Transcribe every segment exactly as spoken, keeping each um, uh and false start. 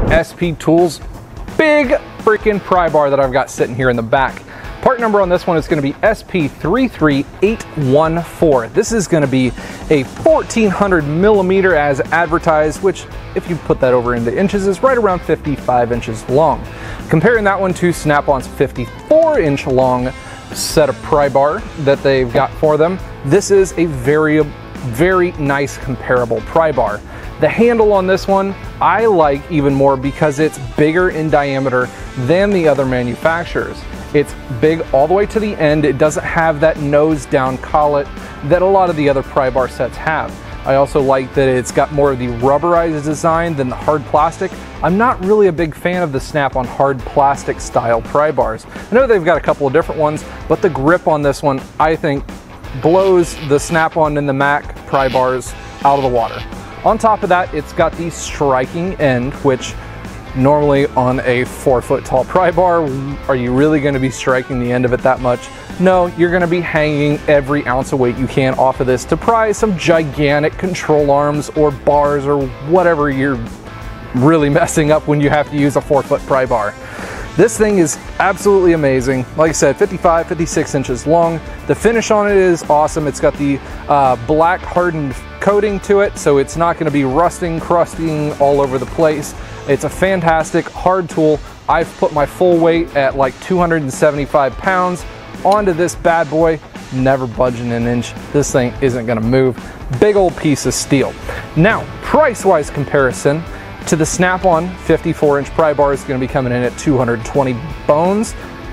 S P Tools big freaking pry bar that I've got sitting here in the back. Part number on this one is going to be S P three three eight one four. This is going to be a fourteen hundred millimeter as advertised, which if you put that over into inches is right around fifty-five inches long. Comparing that one to Snap-on's fifty-four inch long set of pry bar that they've got for them, this is a very, very nice comparable pry bar. The handle on this one I like even more because it's bigger in diameter than the other manufacturers. It's big all the way to the end. It doesn't have that nose down collet that a lot of the other pry bar sets have. I also like that it's got more of the rubberized design than the hard plastic. I'm not really a big fan of the Snap-on hard plastic style pry bars. I know they've got a couple of different ones, but the grip on this one I think blows the Snap-on and the Mac pry bars out of the water. On top of that, it's got the striking end, which normally on a four foot tall pry bar, are you really going to be striking the end of it that much? No, you're going to be hanging every ounce of weight you can off of this to pry some gigantic control arms or bars or whatever you're really messing up when you have to use a four foot pry bar. This thing is absolutely amazing. Like I said, fifty-five, fifty-six inches long. The finish on it is awesome. It's got the uh, black hardened coating to it, so it's not going to be rusting, crusting all over the place. It's a fantastic hard tool. I've put my full weight at like two hundred seventy-five pounds onto this bad boy, never budging an inch. This thing isn't going to move. Big old piece of steel. Now, price-wise comparison to the Snap-on fifty-four inch pry bar is going to be coming in at two hundred twenty bones.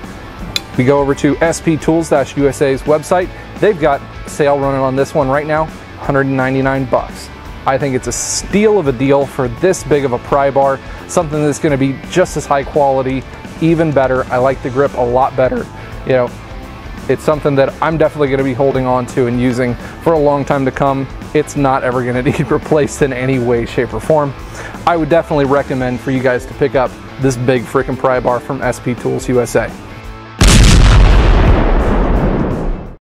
We go over to S P Tools U S A's website. They've got a sale running on this one right now, one hundred ninety-nine bucks. I think it's a steal of a deal for this big of a pry bar, something that's going to be just as high quality, even better. I like the grip a lot better. You know, it's something that I'm definitely going to be holding on to and using for a long time to come. It's not ever going to need replaced in any way, shape, or form. I would definitely recommend for you guys to pick up this big freaking pry bar from S P Tools U S A.